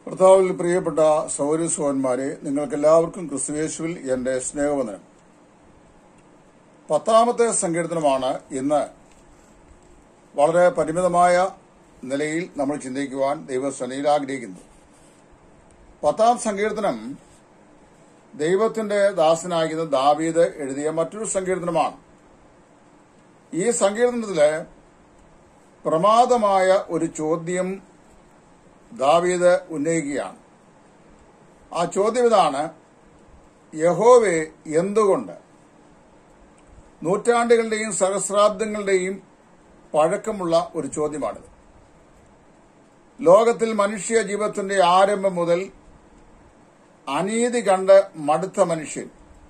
കർത്താവിൽ പ്രിയപ്പെട്ട സഹോദരന്മാരെ, നിങ്ങൾക്കെല്ലാവർക്കും ക്രിസ്തുയേശുവിൽ എന്റെ സ്നേഹവന്ദനം. 10-ാമത്തെ സങ്കീർത്തനമാണ് ഇന്ന് വളരെ പരിമിതമായ നിലയിൽ നമ്മൾ ചിന്തിക്കുവാൻ ദൈവസന്നിധിയിൽ ആഗ്രഹിക്കുന്നത്. 10-ാം സങ്കീർത്തനം ദൈവത്തിന്റെ ദാസനായിരുന്ന ദാവീദ് എഴുതിയ മറ്റൊരു സങ്കീർത്തനമാണ്. ഈ സങ്കീർത്തനത്തിലെ പ്രമാദമായ ഒരു ചോദ്യം ദാവീദ് ഉന്നയിക്കുകയാണ്. ആ ചോദ്യം ഇതാണ്: യഹോവേ, എന്തുകൊണ്ട്? നൂറ്റാണ്ടുകളുടെയും സഹസ്രാബ്ദങ്ങളുടെയും പഴക്കമുള്ള ഒരു ചോദ്യമാണിത്. ലോകത്തിൽ മനുഷ്യ ജീവിതത്തിന്റെ ആരംഭം മുതൽ അനീതി കണ്ട് മടുത്ത മനുഷ്യൻ,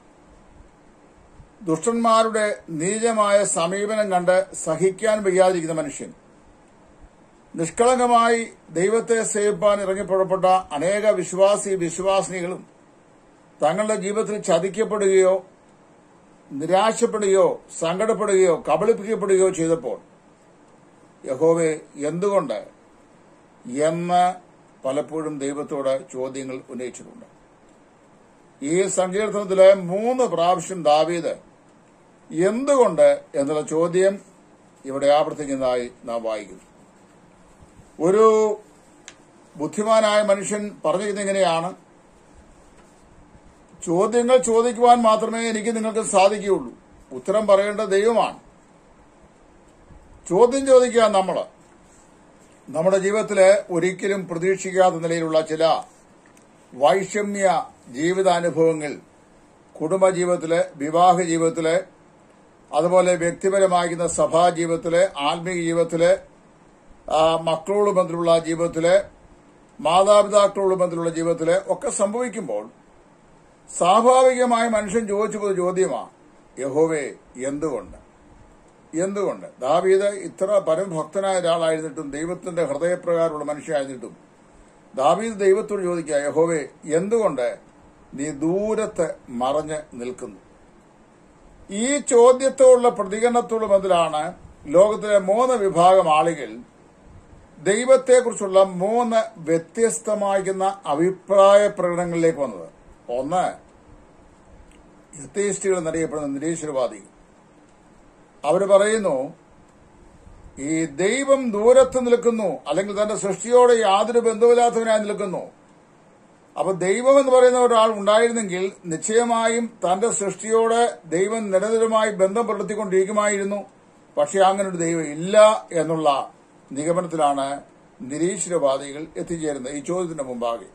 ദുഷ്ടന്മാരുടെ നീചമായ സമീപനം കണ്ട് സഹിക്കാൻ വയ്യാതിരിക്കുന്ന മനുഷ്യൻ, നിഷ്കളങ്കമായി ദൈവത്തെ സേവിപ്പാൻ ഇറങ്ങിപ്പുറപ്പെട്ട അനേക വിശ്വാസിനികളും തങ്ങളുടെ ജീവിതത്തിൽ ചതിക്കപ്പെടുകയോ നിരാശപ്പെടുകയോ സങ്കടപ്പെടുകയോ കബളിപ്പിക്കപ്പെടുകയോ ചെയ്തപ്പോൾ യഹോവേ, എന്തുകൊണ്ട് എന്ന് പലപ്പോഴും ദൈവത്തോട് ചോദ്യങ്ങൾ ഉന്നയിച്ചിട്ടുണ്ട്. ഈ സങ്കീർത്തനത്തിലെ 3 പ്രാവശ്യം ദാവീദ് എന്തുകൊണ്ട് എന്നുള്ള ചോദ്യം ഇവിടെ ആവർത്തിക്കുന്നതായി നാം വായിക്കുന്നു. ഒരു ബുദ്ധിമാനായ മനുഷ്യൻ പറഞ്ഞിരിക്കുന്നത് എങ്ങനെയാണ്: ചോദ്യങ്ങൾ ചോദിക്കുവാൻ മാത്രമേ എനിക്ക് നിങ്ങൾക്ക് സാധിക്കുകയുള്ളൂ, ഉത്തരം പറയേണ്ട ദൈവമാണ്. ചോദ്യം ചോദിക്കുക നമ്മുടെ ജീവിതത്തിലെ ഒരിക്കലും പ്രതീക്ഷിക്കാത്ത നിലയിലുള്ള ചില വൈഷമ്യ ജീവിതാനുഭവങ്ങൾ, കുടുംബജീവിതത്തില്, വിവാഹ ജീവിതത്തില്, അതുപോലെ വ്യക്തിപരമാകുന്ന സഭാ ജീവിതത്തില്, ആത്മീയ ജീവിതത്തില്, മക്കളോട് ബന്ധമുള്ള ജീവിതത്തില്, മാതാപിതാക്കളോട് ബന്ധമുള്ള ജീവിതത്തില് ഒക്കെ സംഭവിക്കുമ്പോൾ സ്വാഭാവികമായി മനുഷ്യൻ ചോദിച്ചു പോയ ചോദ്യമാണ്: യഹോവേ, എന്തുകൊണ്ട്? ദാവീദ് ഇത്ര പരമഭക്തനായ ഒരാളായിരുന്നിട്ടും, ദൈവത്തിന്റെ ഹൃദയപ്രകാരമുള്ള മനുഷ്യനായിരുന്നിട്ടും ദാവീദ് ദൈവത്തോട് ചോദിക്കുക: യഹോവേ, എന്തുകൊണ്ട് നീ ദൂരത്ത് മറഞ്ഞ് നിൽക്കുന്നു? ഈ ചോദ്യത്തോടുള്ള പ്രതികരണത്തോട് ബന്ധത്തിലാണ് ലോകത്തിലെ 3 വിഭാഗം ആളുകൾ ദൈവത്തെക്കുറിച്ചുള്ള 3 വ്യത്യസ്തമായിരിക്കുന്ന അഭിപ്രായ പ്രകടനങ്ങളിലേക്ക് വന്നത്. ഒന്ന്, എത്തീസ്റ്റുകൾ എന്നറിയപ്പെടുന്ന നിരീശ്വരവാദികൾ. അവര് പറയുന്നു, ഈ ദൈവം ദൂരത്ത് നിൽക്കുന്നു, അല്ലെങ്കിൽ തന്റെ സൃഷ്ടിയോട് യാതൊരു ബന്ധമില്ലാത്തവനായി നിൽക്കുന്നു. അപ്പൊ ദൈവം എന്ന് പറയുന്ന ഒരാൾ ഉണ്ടായിരുന്നെങ്കിൽ നിശ്ചയമായും തന്റെ സൃഷ്ടിയോട് ദൈവം നിരന്തരമായി ബന്ധം പുലർത്തിക്കൊണ്ടിരിക്കുമായിരുന്നു. പക്ഷെ അങ്ങനെ ഒരു ദൈവം ഇല്ല എന്നുള്ള നിഗമനത്തിലാണ് നിരീശ്വരവാദികൾ എത്തിച്ചേരുന്നത് ഈ ചോദ്യത്തിന്റെ മുമ്പാകെ.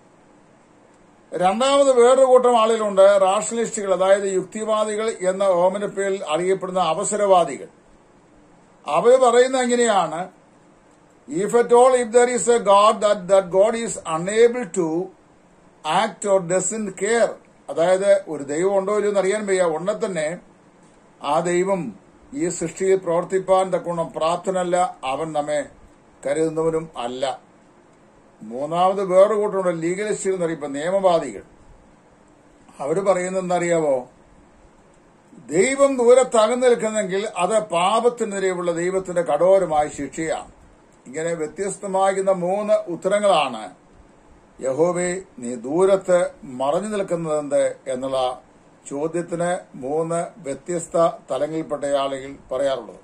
രണ്ടാമത് വേറൊരു കൂട്ടം ആളുകളുണ്ട്, റാഷണലിസ്റ്റുകൾ, അതായത് യുക്തിവാദികൾ എന്ന ഓമനപ്പേരിൽ അറിയപ്പെടുന്ന അവസരവാദികൾ. അവർ പറയുന്നത് എങ്ങനെയാണ്: if at all if there is a God, that God is unable to act or doesn't care. അതായത് ഒരു ദൈവം ഉണ്ടോ ഇല്ലയോ എന്ന് അറിയാൻ വയ്യ, ഉടനെ തന്നെ ആ ദൈവം ഈ സൃഷ്ടിയിൽ പ്രവർത്തിപ്പാൻ തക്കോണം പ്രാപ്തനല്ല, അവൻ നമ്മെ കരുതുന്നവനും അല്ല. മൂന്നാമത് വേറൊരു കൂട്ടമുണ്ട്, ലീഗലിസ്റ്റുകൾ എന്നറിയപ്പെടുന്ന നിയമവാദികൾ. അവര് പറയുന്നത് എന്തറിയാവോ: ദൈവം ദൂരത്തകന്നു നിൽക്കുന്നെങ്കിൽ അത് പാപത്തിനെതിരെയുള്ള ദൈവത്തിന്റെ കഠോരമായ ശിക്ഷയാണ്. ഇങ്ങനെ വ്യത്യസ്തമാകുന്ന 3 ഉത്തരങ്ങളാണ് യഹോവേ, നീ ദൂരത്ത് മറഞ്ഞു നിൽക്കുന്നതെന്ത് എന്നുള്ള ചോദ്യത്തിന് 3 വ്യത്യസ്ത തലങ്ങളിൽപ്പെട്ട ആളുകൾ പറയാറുള്ളത്.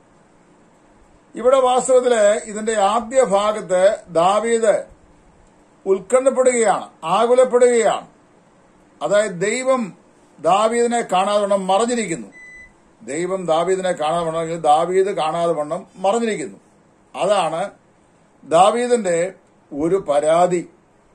ഇവിടെ വാസ്തവത്തില് ഇതിന്റെ ആദ്യ ഭാഗത്ത് ദാവീദ് ഉത്കണ്ഠപ്പെടുകയാണ്, ആകുലപ്പെടുകയാണ്. അതായത് ദൈവം ദാവീദിനെ കാണാതെ വണ്ണം മറഞ്ഞിരിക്കുന്നു. ദൈവം ദാവീദിനെ കാണാതെ വണ്ണം, ദാവീദ് കാണാതെ വണ്ണം മറഞ്ഞിരിക്കുന്നു. അതാണ് ദാവീദിന്റെ ഒരു പരാതി.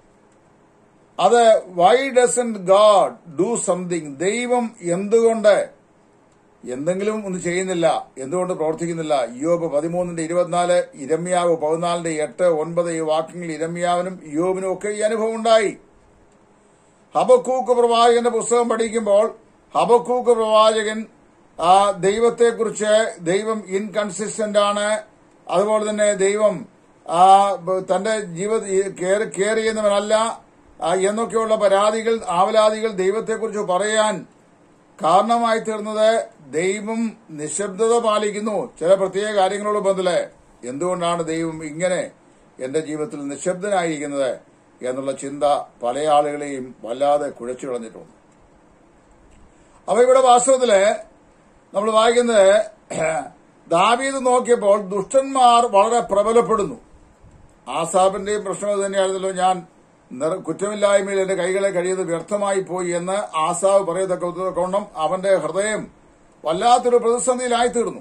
അത് why doesn't God do something? ദൈവം എന്തുകൊണ്ട് എന്തെങ്കിലും ഒന്നും ചെയ്യുന്നില്ല, എന്തുകൊണ്ട് പ്രവർത്തിക്കുന്നില്ല? ഇയ്യോബ് 13:24, ഇരമ്യാവ് 14:8, 9 ഈ വാക്യങ്ങളിൽ ഇരമ്യാവിനും ഇയ്യോബിനും ഒക്കെ ഈ അനുഭവം ഉണ്ടായി. ഹബക്കൂക്ക് പ്രവാചകന്റെ പുസ്തകം പഠിക്കുമ്പോൾ ഹബക്കൂക്ക് പ്രവാചകൻ ദൈവത്തെക്കുറിച്ച്, ദൈവം ഇൻകൺസിസ്റ്റന്റ് ആണ്, അതുപോലെ തന്നെ ദൈവം തന്റെ കെയർ ചെയ്യുന്നവനല്ല എന്നൊക്കെയുള്ള പരാതികൾ, ആവലാതികൾ ദൈവത്തെക്കുറിച്ച് പറയാൻ കാരണമായി തീർന്നത് ദൈവം നിശബ്ദത പാലിക്കുന്നു ചില പ്രത്യേക കാര്യങ്ങളോട് ബന്ധത്തില്. എന്തുകൊണ്ടാണ് ദൈവം ഇങ്ങനെ എന്റെ ജീവിതത്തിൽ നിശബ്ദനായിരിക്കുന്നത് എന്നുള്ള ചിന്ത പല ആളുകളെയും വല്ലാതെ കുഴച്ചു കളഞ്ഞിട്ടുണ്ട്. അപ്പൊ ഇവിടെ വാസ്തവത്തില് നമ്മൾ വായിക്കുന്നത് ദാവീദ് നോക്കിയപ്പോൾ ദുഷ്ടന്മാർ വളരെ പ്രബലപ്പെടുന്നു. ആസാബിന്റെയും പ്രശ്നം തന്നെയായിരുന്നല്ലോ, ഞാൻ കുറ്റമില്ലായ്മയിൽ എന്റെ കൈകളെ കഴിയുന്നത് വ്യർത്ഥമായി പോയി എന്ന് ആസാബ് പറയത്തക്ക കൊണ്ടും അവന്റെ ഹൃദയം വല്ലാത്തൊരു പ്രതിസന്ധിയിലായിത്തീർന്നു.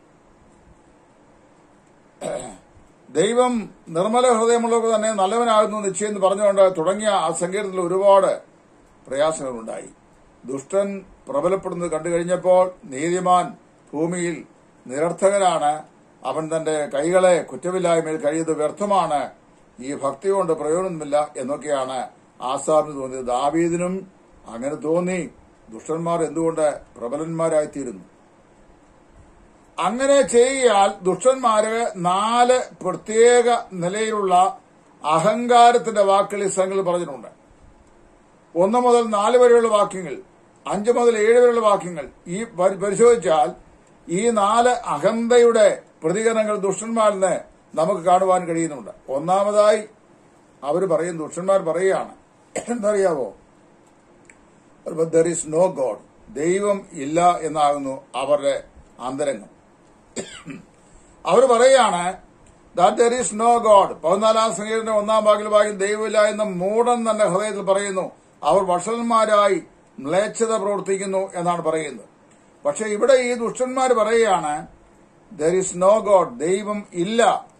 ദൈവം നിർമ്മല ഹൃദയമുള്ളവർ തന്നെ നല്ലവനാകുന്നു നിശ്ചയം എന്ന് പറഞ്ഞുകൊണ്ട് തുടങ്ങിയ ആ സങ്കീർത്തനത്തിൽ ഒരുപാട് പ്രയാസങ്ങളുണ്ടായി. ദുഷ്ടൻ പ്രബലപ്പെടുന്നത് കണ്ടു കഴിഞ്ഞപ്പോൾ നീതിമാൻ ഭൂമിയിൽ നിരർത്ഥകനാണ്, അവൻ തന്റെ കൈകളെ കുറ്റമില്ലായ്മയിൽ കഴിയുന്നത് വ്യർത്ഥമാണ്, ഈ ഭക്തി കൊണ്ട് പ്രയോജനമില്ല എന്നൊക്കെയാണ് ആസാബിന് തോന്നിയത്. ദാവീദിനും അങ്ങനെ തോന്നി. ദുഷ്ടന്മാർ എന്തുകൊണ്ട് പ്രബലന്മാരായിത്തീരുന്നു? അങ്ങനെ ചെയ്യാൽ ദുഷ്ടന്മാര് 4 പ്രത്യേക നിലയിലുള്ള അഹങ്കാരത്തിന്റെ വാക്കുകൾ ഈ സംഘത്തിൽ പറഞ്ഞിട്ടുണ്ട്. 1 മുതൽ 4 വരെയുള്ള വാക്യങ്ങൾ, 5 മുതൽ 7 വരെയുള്ള വാക്യങ്ങൾ ഈ പരിശോധിച്ചാൽ ഈ 4 അഹന്തയുടെ പ്രതികരണങ്ങൾ ദുഷ്ടന്മാരിൽ നിന്ന് നമുക്ക് കാണുവാൻ കഴിയുന്നുണ്ട്. ഒന്നാമതായി ദുഷ്ടന്മാർ പറയുകയാണ്, എന്തറിയാവോ, ദർ ഈസ് നോ ഗോഡ്, ദൈവം ഇല്ല എന്നാകുന്നു അവരുടെ അന്തരംഗം. അവർ പറയുകയാണ് that there is no God. 14-ാം സങ്കീർത്തനത്തിന്റെ 1-ാം ഭാഗത്തിൽ ദൈവമില്ല എന്ന മൂഢൻ തന്നെ ഹൃദയത്തിൽ പറയുന്നു. അവർ വഷളന്മാരായി മ്ലേച്ഛത പ്രവർത്തിക്കുന്നു എന്നാണ് പറയുന്നത്. പക്ഷെ ഇവിടെ ഈ ദുഷ്ടന്മാർ പറയുകയാണ് ദർ ഈസ് നോ ഗോഡ്, ദൈവം ഇല്ല.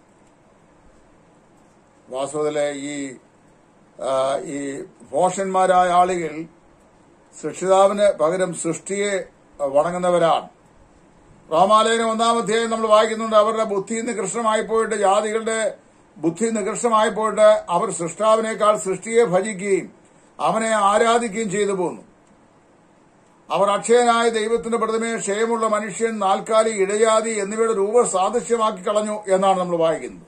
വാസ്തവത്തിലെ ഈ ഭോഷന്മാരായ ആളുകൾ സൃഷ്ടിതാവിന് പകരം സൃഷ്ടിയെ വണങ്ങുന്നവരാണ്. റോമാലേഖനം 1-ാം അധ്യായം നമ്മൾ വായിക്കുന്നുണ്ട്, അവരുടെ ബുദ്ധി നികൃഷ്ടമായി പോയിട്ട്, ജാതികളുടെ ബുദ്ധി നികൃഷ്ടമായി പോയിട്ട് അവർ സൃഷ്ടാവിനേക്കാൾ സൃഷ്ടിയെ ഭജിക്കുകയും അവനെ ആരാധിക്കുകയും ചെയ്തു പോന്നു. അവർ അക്ഷയനായ ദൈവത്തിന്റെ പ്രതിമയെ ക്ഷയമുള്ള മനുഷ്യൻ, നാൽക്കാലി, ഇടജാതി എന്നിവയുടെ രൂപ സാദൃശ്യമാക്കി കളഞ്ഞു എന്നാണ് നമ്മൾ വായിക്കുന്നത്.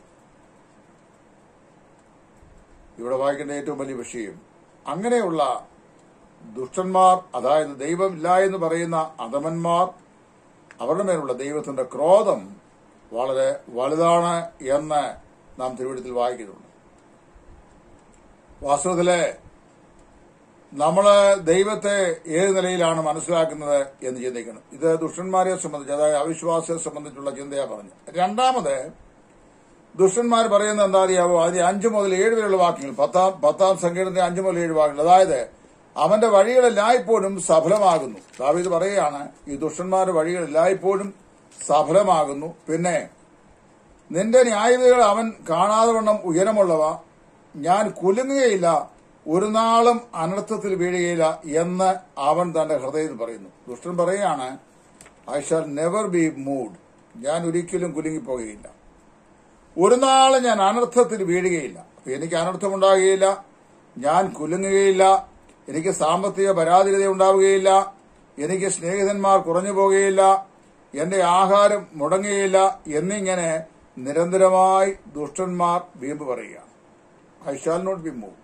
ഇവിടെ വായിക്കേണ്ട ഏറ്റവും വലിയ വിഷയം, അങ്ങനെയുള്ള ദുഷ്ടന്മാർ, അതായത് ദൈവമില്ല എന്ന് പറയുന്ന അധമന്മാർ, അവരുടെ മേലുള്ള ദൈവത്തിന്റെ ക്രോധം വളരെ വലുതാണ് എന്ന് നാം തിരുവെഴുത്തിൽ വായിക്കുന്നുണ്ട്. വാസ്തവത്തിലെ നമ്മള് ദൈവത്തെ ഏത് നിലയിലാണ് മനസ്സിലാക്കുന്നത് എന്ന് ചിന്തിക്കണം. ഇത് ദുഷ്ടന്മാരെ സംബന്ധിച്ച്, അതായത് അവിശ്വാസിയെ സംബന്ധിച്ചുള്ള ചിന്തയാ പറഞ്ഞു. രണ്ടാമത് ദുഷ്ടന്മാർ പറയുന്നത് എന്താ അറിയാവോ, അതിന് 5 മുതൽ 7 വരെയുള്ള വാക്യങ്ങൾ, 10-ാം സങ്കീർത്തനത്തിന്റെ 5 മുതൽ 7 വാക്യങ്ങൾ, അതായത് അവന്റെ വഴികൾ എല്ലായ്പ്പോഴും സഫലമാകുന്നു. ദാവീദ് പറയുകയാണ് ഈ ദുഷ്ടന്മാരുടെ വഴികൾ എല്ലായ്പ്പോഴും സഫലമാകുന്നു. പിന്നെ നിന്റെ ന്യായവിധികൾ അവൻ കാണാതെ വണ്ണം ഉയരമുള്ളവ, ഞാൻ കുലുങ്ങുകയില്ല, ഒരു നാളും അനർത്ഥത്തിൽ വീഴുകയില്ല എന്ന് അവൻ തന്റെ ഹൃദയത്തിൽ പറയുന്നു. ദുഷ്ടൻ പറയുകയാണ് I shall never be moved, ഞാൻ ഒരിക്കലും കുലുങ്ങിപ്പോകുകയില്ല, ഒരു നാളും ഞാൻ അനർത്ഥത്തിൽ വീഴുകയില്ല. എനിക്ക് അനർത്ഥമുണ്ടാകുകയില്ല, ഞാൻ കുലുങ്ങുകയില്ല, എനിക്ക് സാമ്പത്തിക പരാധീനത ഉണ്ടാവുകയില്ല, എനിക്ക് സ്നേഹിതന്മാർ കുറഞ്ഞു പോകുകയില്ല, എന്റെ ആഹാരം മുടങ്ങുകയില്ല എന്നിങ്ങനെ നിരന്തരമായി ദുഷ്ടന്മാർ വീമ്പ് പറയുകയാണ്. I shall not be moved.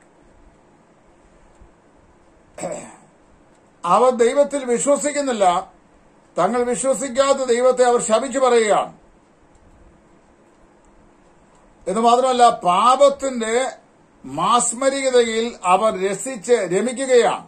അവർ ദൈവത്തിൽ വിശ്വസിക്കുന്നില്ല, തങ്ങൾ വിശ്വസിക്കാത്ത ദൈവത്തെ അവർ ശപിച്ചു പറയുകയാണ്. എന്ന് മാത്രമല്ല, പാപത്തിന്റെ മാസ്മരികതയിൽ അവർ രമിക്കുകയാണ്.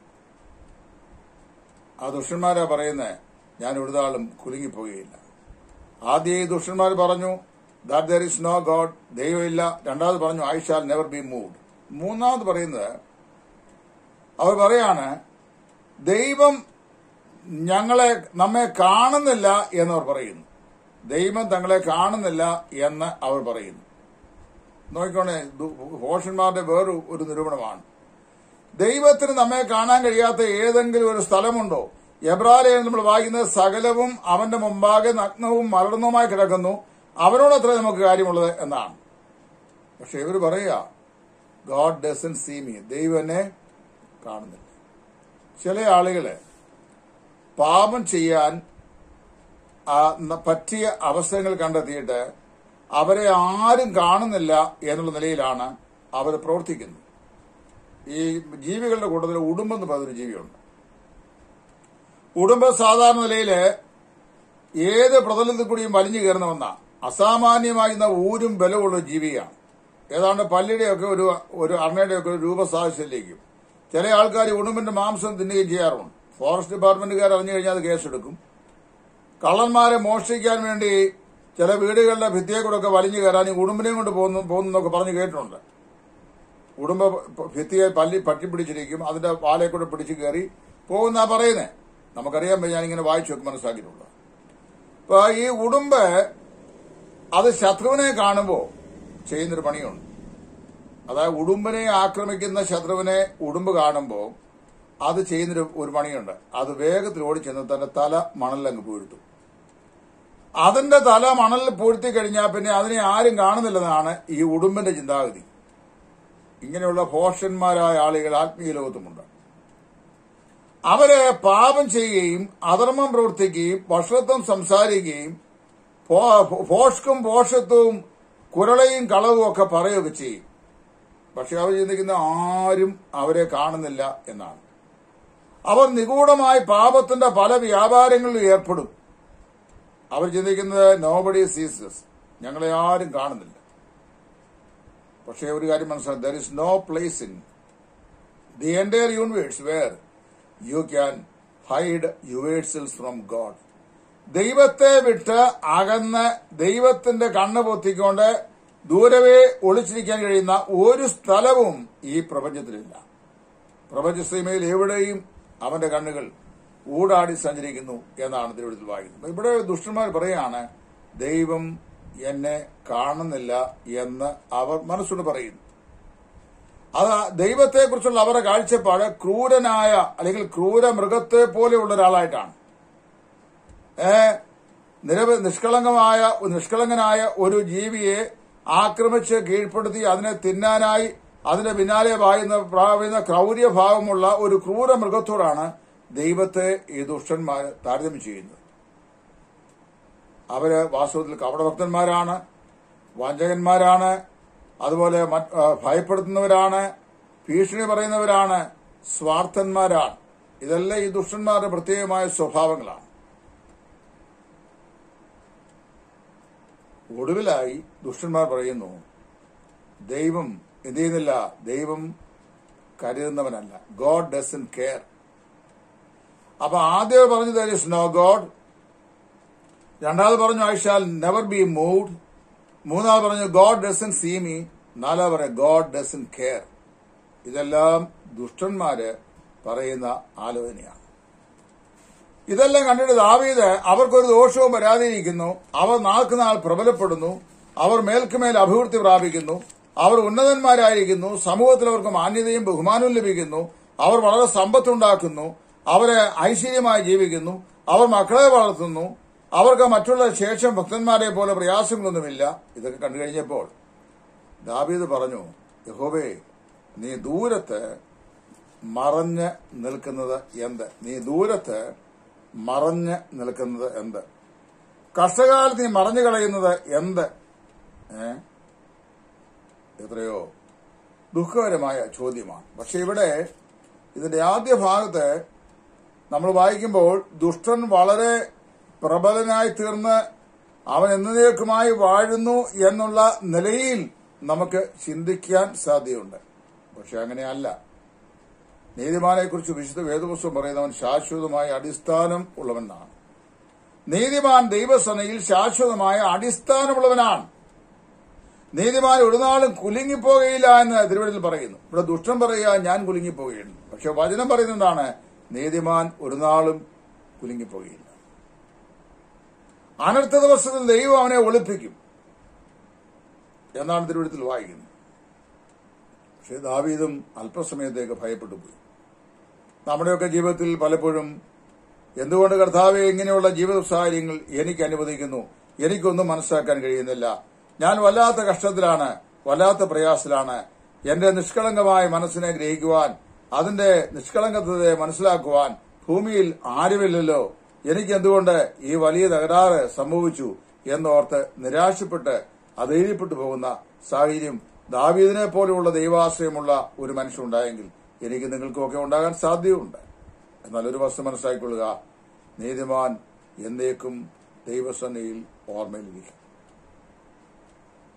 ആ ദുഷ്ടന്മാരാ പറയുന്നത് ഞാൻ ഒരു നാളും കുലുങ്ങിപ്പോകുകയില്ല. ആദ്യം ഈ ദുഷ്ടന്മാർ പറഞ്ഞു that there is no God, ദൈവമില്ല. രണ്ടാമത് പറഞ്ഞു I shall never be moved. മൂന്നാമത് പറയുന്നത് അവർ പറയാണ് ദൈവം നമ്മെ കാണുന്നില്ല എന്നവർ പറയുന്നു. ദൈവം തങ്ങളെ കാണുന്നില്ല എന്ന് അവർ പറയുന്നു. നോക്കിക്കോണേ, ഭോഷന്മാരുടെ വേറൊരു നിരൂപണമാണ്. ദൈവത്തിന് നമ്മെ കാണാൻ കഴിയാത്ത ഏതെങ്കിലും ഒരു സ്ഥലമുണ്ടോ? എബ്രായർ നമ്മൾ വായിക്കുന്നത് സകലവും അവന്റെ മുമ്പാകെ നഗ്നവും മലർന്നവുമായി കിടക്കുന്നു, അവനോടത്ര നമുക്ക് കാര്യമുള്ളത് എന്നാണ്. പക്ഷെ ഇവർ പറയുക ഗോഡ് ഡസന്റ് സീ മീ, ദൈവം എന്നെ കാണുന്നില്ല. ചില ആളുകളെ പാപം ചെയ്യാൻ പറ്റിയ അവസരങ്ങൾ കണ്ടെത്തിയിട്ട് അവരെ ആരും കാണുന്നില്ല എന്നുള്ള നിലയിലാണ് അവർ പ്രവർത്തിക്കുന്നത്. ഈ ജീവികളുടെ കൂട്ടത്തിൽ ഉടുമ്പ് എന്ന് പറയുന്നൊരു ജീവിയുണ്ട്. ഉടുമ്പ് സാധാരണ നിലയില് ഏത് പ്രതലത്തിൽ കൂടിയും വലിഞ്ഞു കയറുന്നവന്ന അസാമാന്യമായിരുന്ന ഊരും ബലമുള്ള ജീവിയാണ്. ഏതാണ്ട് പല്ലിയുടെയൊക്കെ ഒരു അർണയുടെയൊക്കെ ഒരു രൂപസാദൃശ്യത്തിലേക്കും. ചില ആൾക്കാർ ഉടുമ്പിന്റെ മാംസം തിന്നുകയും ചെയ്യാറുണ്ട്. ഫോറസ്റ്റ് ഡിപ്പാർട്ട്മെന്റുകാർ അറിഞ്ഞു കഴിഞ്ഞാൽ അത് കേസെടുക്കും. കള്ളന്മാരെ മോഷ്ടിക്കാൻ വേണ്ടി ചില വീടുകളുടെ ഭിത്തിയെ കൂടെ ഒക്കെ വലിഞ്ഞു കയറാൻ ഈ ഉടുമ്പിനെയും കൊണ്ട് പോകുന്നൊക്കെ പറഞ്ഞ് കേട്ടിട്ടുണ്ട്. ഉടുമ്പ് ഭിത്തിയെ പറ്റിപ്പിടിച്ചിരിക്കും, അതിന്റെ വാലെ കൂടെ പിടിച്ചു കയറി പോകുന്നാ പറയുന്നേ. നമുക്കറിയാൻ ഞാനിങ്ങനെ വായിച്ചു നോക്കി മനസ്സിലാക്കിയിട്ടുള്ളത്. അപ്പൊ ഈ ഉടുമ്പ് അത് ശത്രുവിനെ കാണുമ്പോൾ ചെയ്യുന്നൊരു പണിയുണ്ട്. അതായത് ഉടുമ്പിനെ ആക്രമിക്കുന്ന ശത്രുവിനെ ഉടുമ്പ് കാണുമ്പോൾ അത് ചെയ്യുന്നൊരു പണിയുണ്ട്. അത് വേഗത്തിൽ ഓടിച്ചെന്ന് തന്റെ തല മണലിലങ്ങ് പൂഴ്ത്തും. അതിന്റെ തല മണലിൽ പൂഴ്ത്തി കഴിഞ്ഞാൽ പിന്നെ അതിനെ ആരും കാണുന്നില്ലെന്നാണ് ഈ ഉടുമ്പിന്റെ ചിന്താഗതി. ഇങ്ങനെയുള്ള ഭോഷന്മാരായ ആളുകൾ ആത്മീയ ലോകത്തുമുണ്ട്. അവര് പാപം ചെയ്യുകയും അധർമ്മം പ്രവർത്തിക്കുകയും വഷളത്വം സംസാരിക്കുകയും ഭോഷ്കും ഭോഷത്വവും കുരളയും കളവും ഒക്കെ പറയുകയൊക്കെ ചെയ്യും. പക്ഷെ അവർ ചിന്തിക്കുന്ന ആരും അവരെ കാണുന്നില്ല എന്നാണ്. അവർ നിഗൂഢമായി പാപത്തിന്റെ പല വ്യാപാരങ്ങളിലും ഏർപ്പെടും. അവർ ചിന്തിക്കുന്നത് നോബഡി സീസസ്, ഞങ്ങളെ ആരും കാണുന്നില്ല. പക്ഷേ ഒരു കാര്യം മനസ്സിലാക്കി, there is no place in the entire universe where you can hide yourselves from God. ദൈവത്തെ വിട്ട് അകന്ന് ദൈവത്തിന്റെ കണ്ണ് പൊത്തിക്കൊണ്ട് ദൂരവേ ഒളിച്ചിരിക്കാൻ കഴിയുന്ന ഒരു സ്ഥലവും ഈ പ്രപഞ്ചത്തിലില്ല. പ്രപഞ്ചസീമയിൽ എവിടെയും അവന്റെ കണ്ണുകൾ ഊടാടി സഞ്ചരിക്കുന്നു എന്നാണ് തിരുവഴുത്തിൽ വായിക്കുന്നത്. ഇവിടെ ദുഷ്ടന്മാർ പറയാണ്, ദൈവം എന്നെ കാണുന്നില്ല എന്ന് അവർ മനസ്സോട് പറയുന്നു. അത് ദൈവത്തെക്കുറിച്ചുള്ള അവരുടെ കാഴ്ചപ്പാട് ക്രൂരനായ അല്ലെങ്കിൽ ക്രൂര മൃഗത്തെ പോലെയുള്ള ഒരാളായിട്ടാണ്. നിഷ്കളങ്കനായ ഒരു ജീവിയെ ആക്രമിച്ച് കീഴ്പ്പെടുത്തി അതിനെ തിന്നാനായി അതിന്റെ പിന്നാലെ പായുന്ന ക്രൗര്യഭാവമുള്ള ഒരു ക്രൂര മൃഗത്തോടാണ് ദൈവത്തെ ഈ ദുഷ്ടന്മാർ താരതമ്യം ചെയ്യുന്നത്. അവര് വാസ്തവത്തിൽ കപടഭക്തന്മാരാണ്, വഞ്ചകന്മാരാണ്, അതുപോലെ ഭയപ്പെടുത്തുന്നവരാണ്, ഭീഷണി പറയുന്നവരാണ്, സ്വാർത്ഥന്മാരാണ്. ഇതെല്ലാം ഈ ദുഷ്ടന്മാരുടെ പ്രത്യേകമായ സ്വഭാവങ്ങളാണ്. ഒടുവിലായി ദുഷ്ടന്മാർ പറയുന്നു, ദൈവം എന്ത് ചെയ്യുന്നില്ല, ദൈവം കരുതുന്നവനല്ല. God doesn't care. അപ്പൊ ആദ്യം പറഞ്ഞു there is no God. രണ്ടാമത് പറഞ്ഞു I shall never be moved. മൂന്നാമത് പറഞ്ഞു God doesn't see me. നാലാമത് പറഞ്ഞു God doesn't care. ഇതെല്ലാം ദുഷ്ടന്മാര് പറയുന്ന ആലോചനയാണ്. ഇതെല്ലാം കണ്ടിട്ട് ദാവീദ് അവർക്കൊരു ദോഷവും വരാതിരിക്കുന്നു. അവർ നാൾക്കുനാൾ പ്രബലപ്പെടുന്നു. അവർ മേൽക്കുമേൽ അഭിവൃദ്ധി പ്രാപിക്കുന്നു. അവർ ഉന്നതന്മാരായിരിക്കുന്നു. സമൂഹത്തിൽ അവർക്ക് മാന്യതയും ബഹുമാനവും ലഭിക്കുന്നു. അവർ വളരെ സമ്പത്തുണ്ടാക്കുന്നു. അവരെ ഐശ്വര്യമായി ജീവിക്കുന്നു. അവർ മക്കളെ വളർത്തുന്നു. അവർക്ക് മറ്റുള്ള ശേഷം ഭക്തന്മാരെ പോലെ പ്രയാസങ്ങളൊന്നുമില്ല. ഇതൊക്കെ കണ്ടു കഴിഞ്ഞപ്പോൾ ദാവീദ് പറഞ്ഞു, യഹോവേ, നീ ദൂരത്ത് മറഞ്ഞ് നിൽക്കുന്നത് എന്ത്? നീ ദൂരത്ത് മറഞ്ഞ് നിൽക്കുന്നത് എന്ത്? കഷ്ടകാലത്ത് നീ മറഞ്ഞു കളയുന്നത് എന്ത്? എത്രയോ ദുഃഖകരമായ ചോദ്യമാണ്. പക്ഷെ ഇവിടെ ഇതിന്റെ ആദ്യ ഭാഗത്ത് നമ്മൾ വായിക്കുമ്പോൾ ദുഷ്ടൻ വളരെ പ്രബലനായി തീർന്ന് അവൻ എന്നേക്കുമായി വാഴുന്നു എന്നുള്ള നിലയിൽ നമുക്ക് ചിന്തിക്കാൻ സാധ്യതയുണ്ട്. പക്ഷെ അങ്ങനെയല്ല. നീതിമാനെക്കുറിച്ച് വിശുദ്ധ വേദപുസ്തകം പറയുന്നവൻ ശാശ്വതമായ അടിസ്ഥാനം ഉള്ളവനാണ്. നീതിമാൻ ദൈവസനയിൽ ശാശ്വതമായ അടിസ്ഥാനമുള്ളവനാണ്. നീതിമാൻ ഒരു നാളും കുലുങ്ങിപ്പോകയില്ല എന്ന് തിരുവഴുത്തിൽ പറയുന്നു. ഇവിടെ ദുഷ്ടൻ പറയുക ഞാൻ കുലുങ്ങിപ്പോകുകയാണ്. പക്ഷെ വചനം പറയുന്നതാണ് നീതിമാൻ ഒരു നാളും കുലുങ്ങിപ്പോകയില്ല. അനർത്ഥ ദിവസത്തിൽ ദൈവം അവനെ ഒളിപ്പിക്കും എന്നാണ് തിരുവഴുത്തിൽ വായിക്കുന്നത്. പക്ഷെ ദാവീദും അല്പസമയത്തേക്ക് ഭയപ്പെട്ടു പോയി. നമ്മുടെയൊക്കെ ജീവിതത്തിൽ പലപ്പോഴും എന്തുകൊണ്ട് കർത്താവെ ഇങ്ങനെയുള്ള ജീവിത സാഹചര്യങ്ങൾ എനിക്ക് അനുവദിക്കുന്നു, എനിക്കൊന്നും മനസ്സിലാക്കാൻ കഴിയുന്നില്ല, ഞാൻ വല്ലാത്ത കഷ്ടത്തിലാണ്, വല്ലാത്ത പ്രയാസത്തിലാണ്, എന്റെ നിഷ്കളങ്കമായ മനസ്സിനെ ഗ്രഹിക്കുവാൻ, അതിന്റെ നിഷ്കളങ്കതയെ മനസ്സിലാക്കുവാൻ ഭൂമിയിൽ ആരുമില്ലല്ലോ, എനിക്ക് എന്തുകൊണ്ട് ഈ വലിയ തകരാറ് സംഭവിച്ചു എന്നോർത്ത് നിരാശപ്പെട്ട് അധൈര്യപ്പെട്ടു പോകുന്ന സാഹചര്യം ദാവീദിനെ പോലെയുള്ള ദൈവാശ്രയമുള്ള ഒരു മനുഷ്യനുണ്ടായെങ്കിൽ എനിക്ക് നിങ്ങൾക്കുമൊക്കെ ഉണ്ടാകാൻ സാധ്യതയുണ്ട്. എന്നാൽ ഒരു വസ്തു മനസ്സിലാക്കിക്കൊള്ളുക, നീതിമാൻ എന്നേക്കും ദൈവസന്നിധിയിൽ ഓർമ്മയിലിരിക്കും.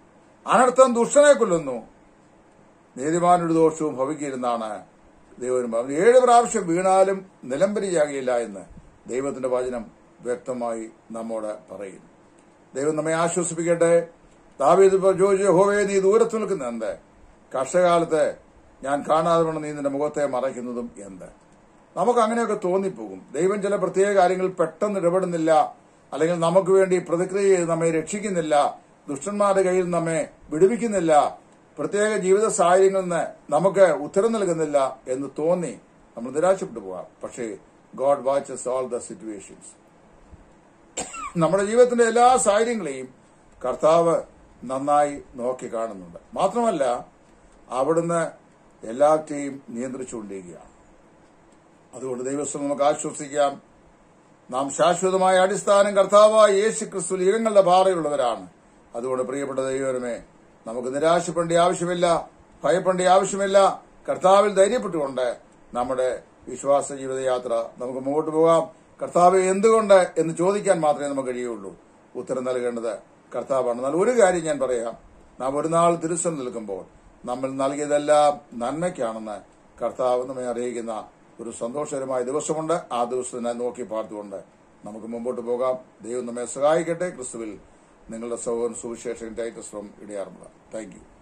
അനർത്ഥം ദുഷ്ടനെ കൊല്ലുന്നു, നീതിമാനൊരു ദോഷവും ഭവിക്കരുതെന്നാണ് ദൈവം പറഞ്ഞത്. 7 പ്രാവശ്യം വീണാലും നിലംപരിയാകില്ല എന്ന് ദൈവത്തിന്റെ വചനം വ്യക്തമായി നമ്മോട് പറയുന്നു. ദൈവം നമ്മെ ആശ്വസിപ്പിക്കട്ടെ. ദാവീദ് ചോദിച്ചു, യഹോവേ, നീ ദൂരത്ത് നിൽക്കുന്ന എന്ത്? കഷ്ടകാലത്ത് ഞാൻ കാണാതെ കൊണ്ട് നീ നിന്റെ മുഖത്തെ മറയ്ക്കുന്നതും എന്ത്? നമുക്ക് അങ്ങനെയൊക്കെ തോന്നിപ്പോകും. ദൈവം ചില പ്രത്യേക കാര്യങ്ങൾ പെട്ടെന്ന് ഇടപെടുന്നില്ല, അല്ലെങ്കിൽ നമുക്ക് വേണ്ടി പ്രതിക്രിയ ചെയ്ത് നമ്മെ രക്ഷിക്കുന്നില്ല, ദുഷ്ടന്മാരുടെ കയ്യിൽ നമ്മെ വിടുവിക്കുന്നില്ല, പ്രത്യേക ജീവിത സാഹചര്യങ്ങളിൽ നിന്ന് നമുക്ക് ഉത്തരം നൽകുന്നില്ല എന്ന് തോന്നി നമ്മൾ നിരാശപ്പെട്ടു പോകാം. പക്ഷേ God watches all the situations. നമ്മുടെ ജീവിതത്തിന്റെ എല്ലാ സാഹചര്യങ്ങളെയും കർത്താവ് നന്നായി നോക്കി കാണുന്നുണ്ട്. മാത്രമല്ല, അവിടുന്ന് എല്ലാവരെയും നിയന്ത്രിച്ചുകൊണ്ടിരിക്കുകയാണ്. അതുകൊണ്ട് ദൈവസ്ഥ നമുക്ക് ആശ്വസിക്കാം. നാം ശാശ്വതമായ അടിസ്ഥാനം കർത്താവായ യേശു ക്രിസ്തു യുഗങ്ങളുടെ പാറയുള്ളവരാണ്. അതുകൊണ്ട് പ്രിയപ്പെട്ട ദൈവമേ, നമുക്ക് നിരാശപ്പെടേണ്ട ആവശ്യമില്ല, ഭയപ്പെടേണ്ട ആവശ്യമില്ല. കർത്താവിൽ ധൈര്യപ്പെട്ടുകൊണ്ട് നമ്മുടെ വിശ്വാസ ജീവിതയാത്ര നമുക്ക് മുമ്പോട്ട് പോകാം. കർത്താവ് എന്തുകൊണ്ട് എന്ന് ചോദിക്കാൻ മാത്രമേ നമുക്ക് കഴിയുള്ളൂ. ഉത്തരം നൽകേണ്ടത് കർത്താവാണ്. എന്നാൽ ഒരു കാര്യം ഞാൻ പറയാം, നാം ഒരു നാൾ തിരുസന്നിധിയിൽ നിൽക്കുമ്പോൾ നമ്മൾ നൽകിയതെല്ലാം നന്മയ്ക്കാണെന്ന് കർത്താവ് നമ്മെ അറിയിക്കുന്ന ഒരു സന്തോഷകരമായ ദിവസമുണ്ട്. ആ ദിവസത്തിനെ നോക്കി പാർത്തുകൊണ്ട് നമുക്ക് മുമ്പോട്ട് പോകാം. ദൈവം നമ്മെ സഹായിക്കട്ടെ. ക്രിസ്തുവിൽ നിങ്ങളുടെ സഹോദരൻ സുവിശേഷൻ ടൈറ്റസ് ഫ്രം ഇടയാറുമുള്ള. Thank U.